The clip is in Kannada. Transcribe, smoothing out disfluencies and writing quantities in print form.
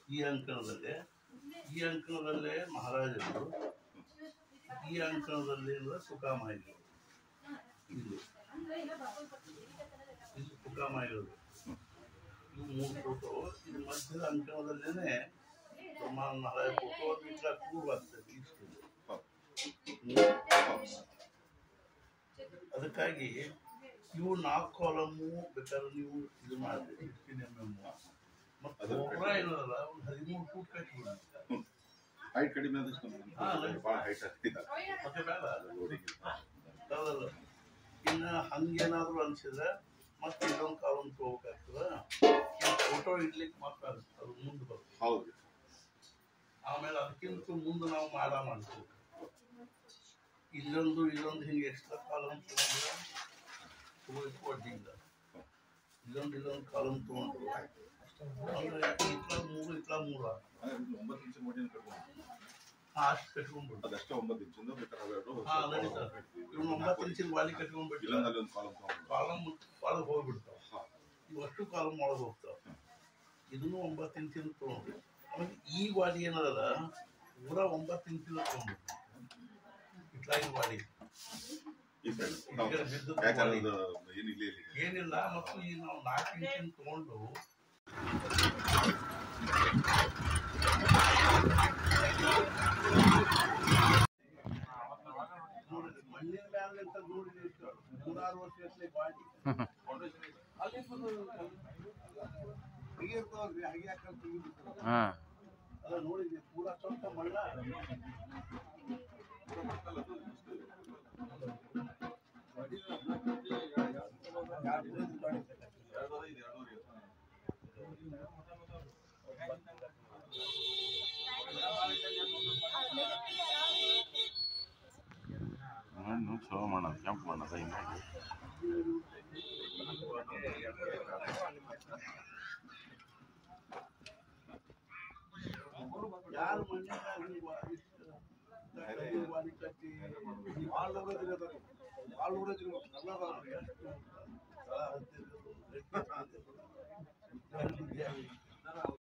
ಈ ಅಂಕಣದಲ್ಲೇ ಮಹಾರಾಜರು, ಈ ಅಂಕಣದಲ್ಲಿ ಸುಖಾಮಾಯಿಗಳು, ಇಲ್ಲಿ ಸುಖಾಮಾಯಿಗಳು, ಇವು 3 ಫೋಟೋ. ಇದು ಮಧ್ಯದ ಅಂಕಣದಲ್ಲೇನೆ ಮಹಾರಾಜ ಫೋಟೋ ಇಟ್ಲ ಕೂರು ಆಗ್ತದೆ ಇಷ್ಟು. ಅದಕ್ಕಾಗಿ ಇವು 4 ಕಾಲಮು ಬೇಕಾದ್ರೆ ನೀವು ಇದು ಮಾಡಿದ್ರಿ 15 mm. ಮತ್ತು ಗೊಬ್ಬರ ಏನಲ್ಲ ಒಂದು 13 ಫೂಟ್ ಕಟ್ಟಿಬಿಡಿ. ಹೈಟ್ ಕಡಿಮೆ ಆದಷ್ಟು ಮತ್ತೆ ಬೇಡ ಅದಲ್ಲ. ಇನ್ನು ಹಂಗೇನಾದ್ರು ಅನ್ಸಿದ್ರೆ ಮತ್ತೆ ಇನ್ನೊಂದು ಕಾಲಮ್ ತಗೋಬೇಕಾಗ್ತದ. ಫೋಟೋ ಇಡ್ಲಿಕ್ಕೆ ಮಾತ್ರ ಅದು ಮುಂದೆ ಬರ್ತದೆ. ಹೌದು. ಆಮೇಲೆ ಅದಕ್ಕಿಂತ ಮುಂದೆ ನಾವು ಮಾಡ್ತೀವಿ. ಇಲ್ಲೊಂದು ಹಿಂಗೆ ಎಕ್ಸ್ಟ್ರಾ ಕಾಲಮ್ ತಗೊಂಡ್ರೆ ಇಲ್ಲೊಂದು ಕಾಲಮ್ ತಗೊಂಡ್ರು ಅಂದ್ರೆ ಇಟ್ಲ 3 ಅಷ್ಟು ಕಟ್ಕೊಂಡ್ಬಿಟ್ಟು ಅದಷ್ಟೇ 9 ಇಂಚಿಂದ ಬೇಕಾದ್ರೆ ಇವ್ನು 9 ಇಂಚಿನ ವಾಲಿ ಕಟ್ಕೊಂಡ್ಬಿಟ್ಟು ಕಾಲಮ್ ಒಳಗೆ ಹೋಗ್ಬಿಡ್ತಾವ. ಇವಷ್ಟು ಕಾಲಮ್ ಒಳಗೆ ಹೋಗ್ತಾವ. ಇದನ್ನು 9 ಇಂಚಿನ ತಗೊಂಡ್ರಿ. ಆಮೇಲೆ ಈ ವಾಲಿ ಏನದ ಪೂರ 9 ಇಂಚಿನ ತಗೊಂಡ್ಬಿಟ್ಟು ಇಟ್ಲಾಗಿ ವಾಲಿ ಏನಿಲ್ಲ. ಮತ್ತು ಈ ನಾವು 4 ಇಂಚಿನ ತಗೊಂಡು ಮಣ್ಣಿನ ಮ್ಯಾಲೆ ಅಂತ ನೋಡಿದ್ರೆ 3-6 ವರ್ಷ ಗಾಡಿ ಅಲ್ಲಿ ಹಾಗೆ ಅಲ್ಲ ನೋಡಿದ್ವಿ ಪೂರಾ ಸ್ವಂತ ಮಣ್ಣ. ಚಲೋ ಮಾಡೋದು ಕೆಂಪು ಮಾಡೋದು ಹಿಂಗಾಗಿ ಯಾರು ಮಣ್ಣಿನ ಕಟ್ಟಿ ಭಾಳ ಊರದಿರ್ಬೇಕು.